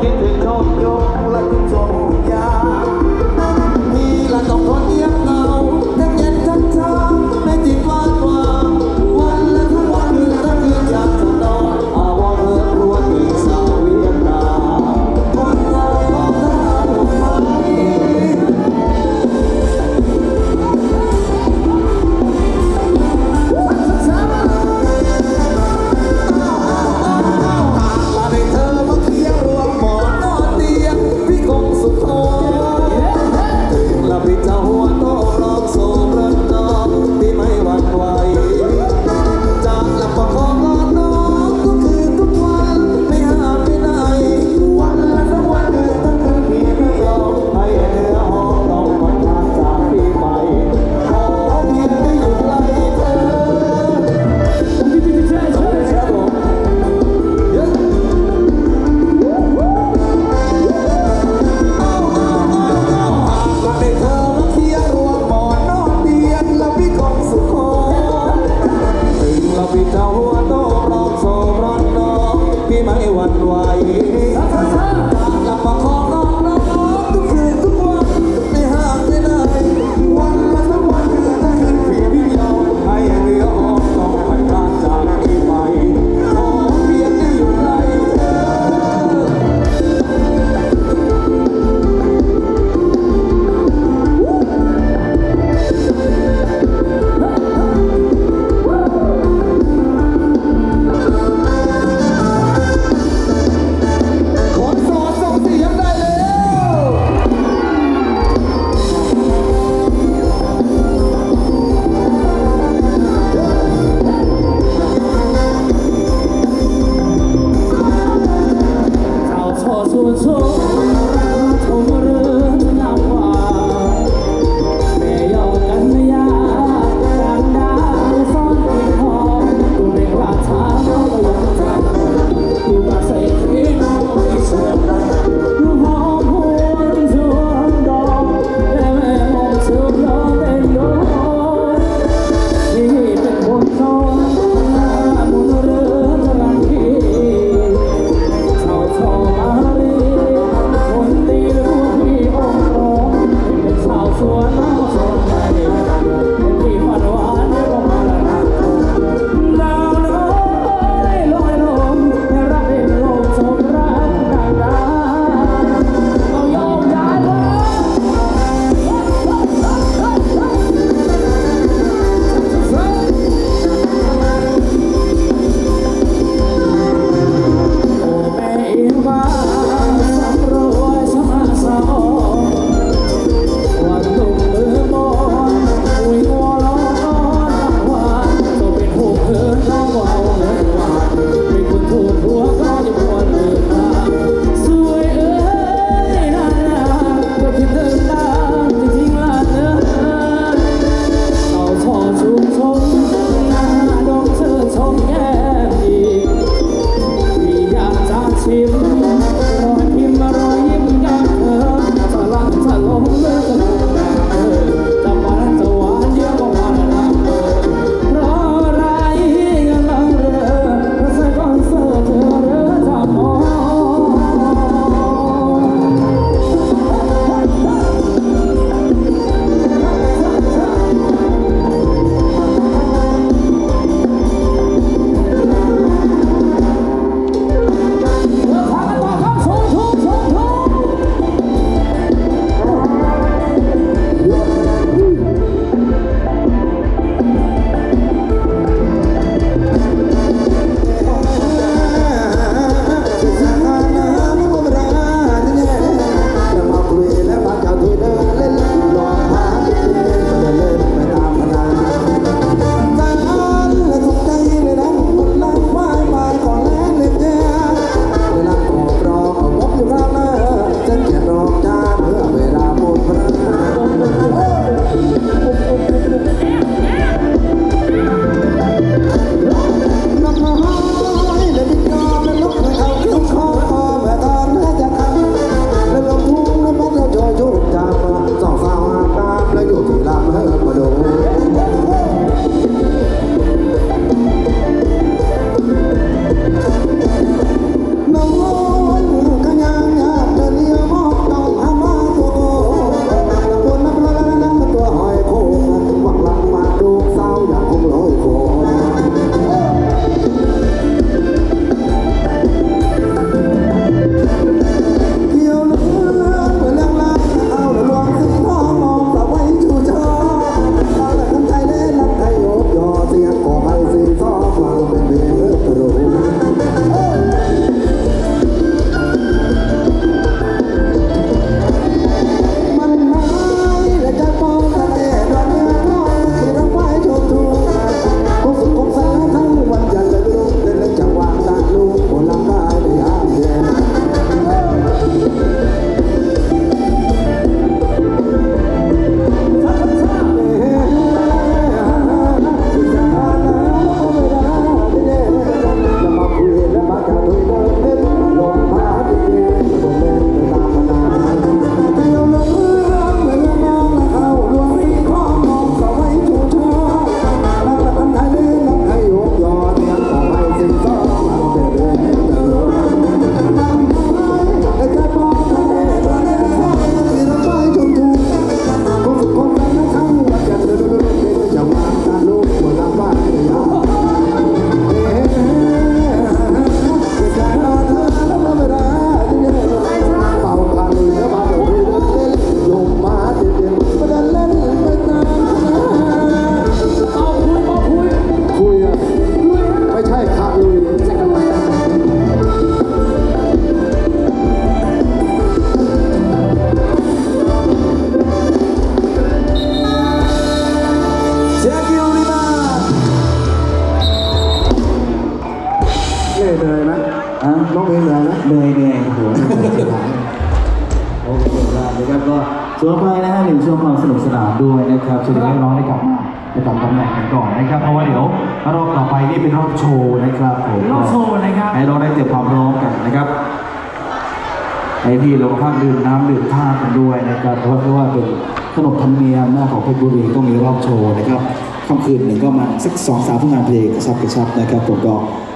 คิดถึงเขาโยงและคุณโจยาพี่ละต้องทนเยี่ยมเงาทั้งเย็นทั้งเช้าในจิตว่างเปล่าวันและทั้งวันทั้งคืนอยากจะนอนอาวรณ์เรือนรวนอีกสาวเวียนนาคนงานของทหารของไทยพี่เจ้าหัวโตร้องโศกรันน้องพี่ไม่หวั่นไหวจากหลับประคองรอน้องทุกคืนทุกวันไม่ห่างไปไหนวันละสักวันเดือนทั้งคืนพี่ไม่ยอมให้เนื้อหอมต้องผ่อนคลายจากพี่ไปขอเพียงได้หยุดไล่เธอพี่เจ้าหัวโตร้องโศกร้อนน้องพี่ไม่หวั่นไหวหลับมาขอร้องน้องทุกคืนทุกวันไม่ห่างไปไหนวันละทั้งวันเดือนทั้งคืนพี่ไม่ยอมให้เรือออกต้องพันพลาดจากพี่ไปขอเพียงได้หยุดไล่เธอโอ้โหโอเคได้นะครับก็ช่วงไปนะฮะหนึ่งช่วงความสนุกสนานด้วยนะครับช่วยให้น้องได้กลับมาประจำตำแหน่งกันก่อนนะครับเพราะว่าเดี๋ยวรอบต่อไปนี่เป็นรอบโชว์นะครับผมรอบโชว์นะครับให้เราได้เตรียมความพร้อมกันนะครับให้พี่ลงภาพดื่มน้ำดื่มท่ากันด้วยนะครับเพราะว่าเป็นขนบธรรมเนียมหน้าของเพชรบุรีต้องมีรอบโชว์นะครับค่ำคืนหนึ่งก็มาสัก2-3ผลงานเพลงกระชับนะครับผมก็